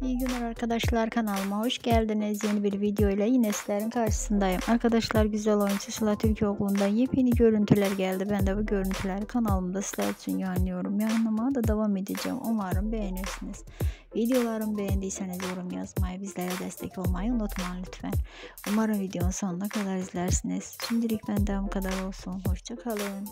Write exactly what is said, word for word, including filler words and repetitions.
İyi günler arkadaşlar, kanalıma hoş geldiniz. Yeni bir video ile yine sizlerin karşısındayım. Arkadaşlar, güzel oyuncu Sıla Türkoğlu'ndan yepyeni görüntüler geldi. Ben de bu görüntüleri kanalımda sizler için yayınlıyorum. Yayınlamaya da devam edeceğim. Umarım beğenirsiniz. Videolarımı beğendiyseniz yorum yazmayı, bizlere destek olmayı unutmayın lütfen. Umarım videonun sonuna kadar izlersiniz. Şimdilik benden bu kadar olsun. Hoşça kalın.